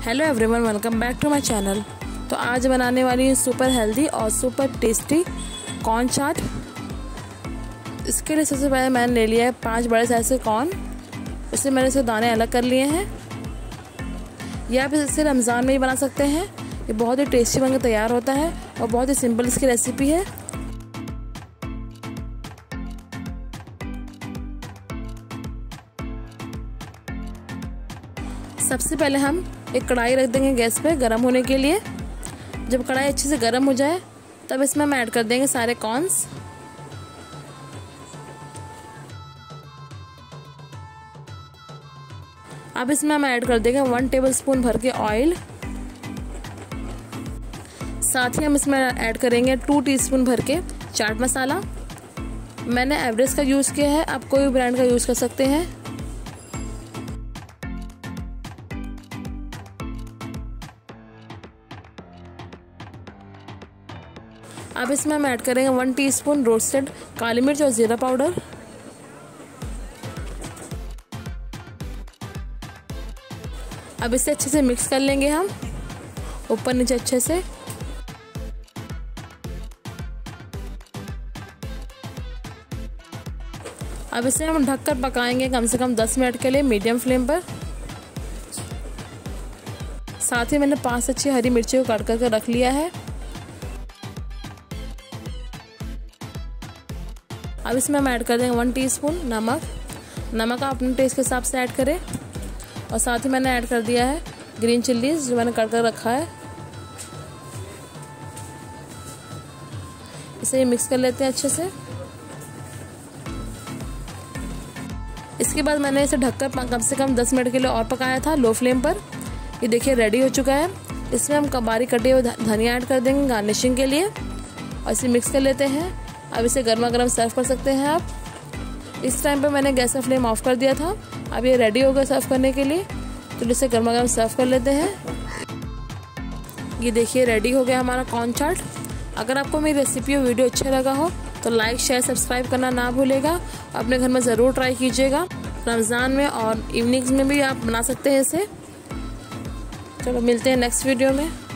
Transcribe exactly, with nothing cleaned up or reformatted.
Hello everyone, welcome back to my channel. तो आज बनाने वाली हूँ सुपर हेल्दी और सुपर टेस्टी कॉर्न चाट। इसके लिए सबसे पहले मैंने ले लिया है पांच बड़े साइज के कॉर्न। इससे मैंने इसके दाने अलग कर लिए हैं। यह आप इसे रमज़ान में ही बना सकते हैं। ये बहुत ही टेस्टी बनकर तैयार होता है और बहुत ही सिंपल इसकी रेसिपी है। सबसे पहले हम एक कढ़ाई रख देंगे गैस पे गरम होने के लिए। जब कढ़ाई अच्छे से गरम हो जाए तब इसमें हम ऐड कर देंगे सारे कॉर्न्स। अब इसमें हम ऐड कर देंगे वन टेबलस्पून भर के ऑयल। साथ ही हम इसमें ऐड करेंगे टू टीस्पून भर के चाट मसाला। मैंने एवरेस्ट का यूज़ किया है, आप कोई भी ब्रांड का यूज़ कर सकते हैं। अब इसमें हम ऐड करेंगे वन टीस्पून रोस्टेड काली मिर्च और ज़ीरा पाउडर। अब इसे अच्छे से मिक्स कर लेंगे हम ऊपर नीचे अच्छे से। अब इसे हम ढककर पकाएंगे कम से कम दस मिनट के लिए मीडियम फ्लेम पर। साथ ही मैंने पांच अच्छी हरी मिर्ची को काट करके रख लिया है। अब इसमें हम ऐड कर देंगे वन टीस्पून नमक। नमक आप अपने टेस्ट के हिसाब से ऐड करें। और साथ ही मैंने ऐड कर दिया है ग्रीन चिल्लीज जो मैंने काट कर रखा है। इसे मिक्स कर लेते हैं अच्छे से। इसके बाद मैंने इसे ढककर कम से कम दस मिनट के लिए और पकाया था लो फ्लेम पर। ये देखिए रेडी हो चुका है। इसमें हम कबारी कटे हुए धनिया ऐड कर देंगे गार्निशिंग के लिए और इसे मिक्स कर लेते हैं। अब इसे गर्मा गर्म सर्व कर सकते हैं आप। इस टाइम पे मैंने गैस का फ्लेम ऑफ कर दिया था। अब ये रेडी हो गया सर्व करने के लिए, तो इसे गर्मा गर्म सर्व कर लेते हैं। ये देखिए रेडी हो गया हमारा कॉर्न चाट। अगर आपको मेरी रेसिपी और वीडियो अच्छा लगा हो तो लाइक शेयर सब्सक्राइब करना ना भूलेगा। अपने घर में ज़रूर ट्राई कीजिएगा। रमज़ान में और इवनिंग्स में भी आप बना सकते हैं इसे। चलो मिलते हैं नेक्स्ट वीडियो में।